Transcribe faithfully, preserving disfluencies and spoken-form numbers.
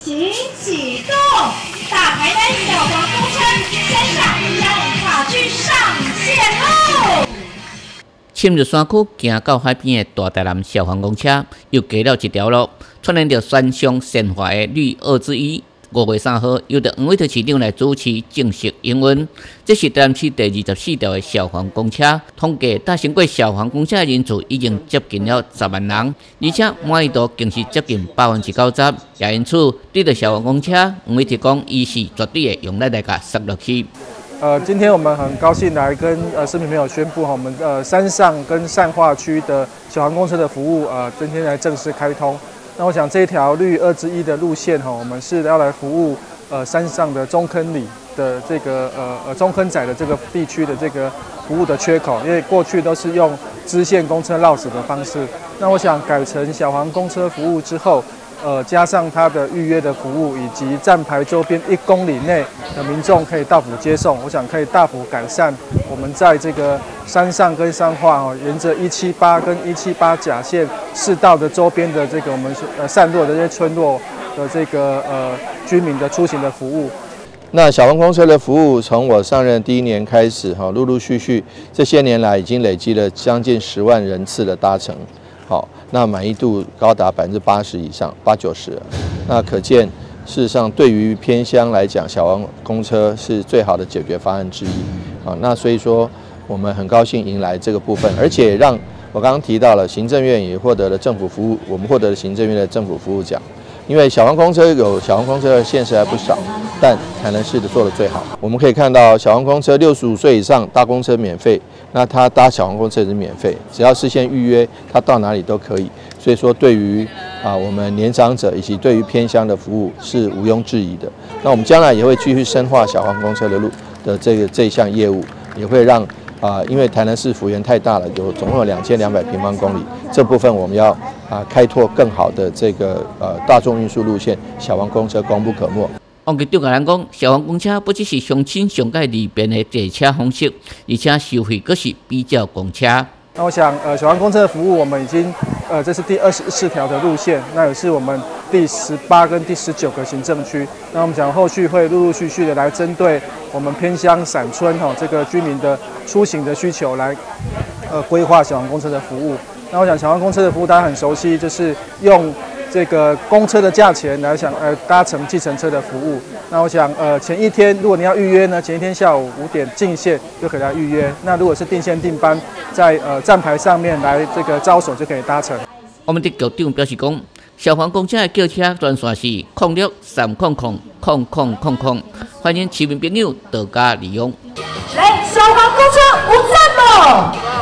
请启动，大台南小黄公车山上三跨区上线喽！ 深入山区，行到海边的大台南小黄公车又加了一条路，串联着山上鲜花的绿二之一。五月三号，由着黄伟哲市长来主持正式营运。这是台南市第二十四条的小黄公车，统计搭乘过小黄公车的人数已经接近了十万人，而且满意度更是接近百分之九十。也因此，对着小黄公车，黄伟哲讲，伊是绝对会用来大家塞落去。 呃，今天我们很高兴来跟呃市民朋友宣布哈，我们呃山上跟善化区的小黄公车的服务呃今天来正式开通。那我想这一条绿二之一的路线哈，我们是要来服务呃山上的中坑里的这个呃呃中坑仔的这个地区的这个服务的缺口，因为过去都是用支线公车绕死的方式，那我想改成小黄公车服务之后。呃，加上它的预约的服务，以及站牌周边一公里内的民众可以到府接送，我想可以大幅改善我们在这个山上跟山化哦，沿着一七八跟一七八甲线市道的周边的这个我们呃散落的这些村落的这个呃居民的出行的服务。 那小黄公车的服务，从我上任第一年开始哈，陆陆续续这些年来已经累积了将近十万人次的搭乘。好，那满意度高达百分之八十以上，八九十。那可见，事实上对于偏乡来讲，小黄公车是最好的解决方案之一。啊，那所以说我们很高兴迎来这个部分，而且让我刚刚提到了，行政院也获得了政府服务，我们获得了行政院的政府服务奖。因为小黄公车有小黄公车的县市还不少，但台南市的做得最好。我们可以看到，小黄公车六十五岁以上搭公车免费，那他搭小黄公车也是免费，只要事先预约，他到哪里都可以。所以说，对于啊我们年长者以及对于偏乡的服务是毋庸置疑的。那我们将来也会继续深化小黄公车的路的这个这一项业务，也会让。啊，因为台南市幅员太大了，有总共有两千两百平方公里，这部分我们要啊开拓更好的这个呃大众运输路线，小黄公车功不可没。 王局长甲咱讲，小黄公车不只是乡亲上界利便的坐车方式，而且收费更是比较公车。 那我想，呃，小黄公车的服务我们已经，呃，这是第二十四条的路线，那也是我们第十八跟第十九个行政区。那我们讲后续会陆陆续续的来针对我们偏乡散村哈、哦、这个居民的出行的需求来，呃，规划小黄公车的服务。那我想小黄公车的服务大家很熟悉，就是用这个公车的价钱来想，呃，搭乘计程车的服务。那我想，呃，前一天如果你要预约呢，前一天下午五点进线就可以来预约。那如果是定线定班，在呃站牌上面来这个招手就可以搭乘。 我们的局长表示讲，小黄公车的叫车专线是零六三空空空空空空，欢迎市民朋友到家利用。 来，小黄公车有赞咯！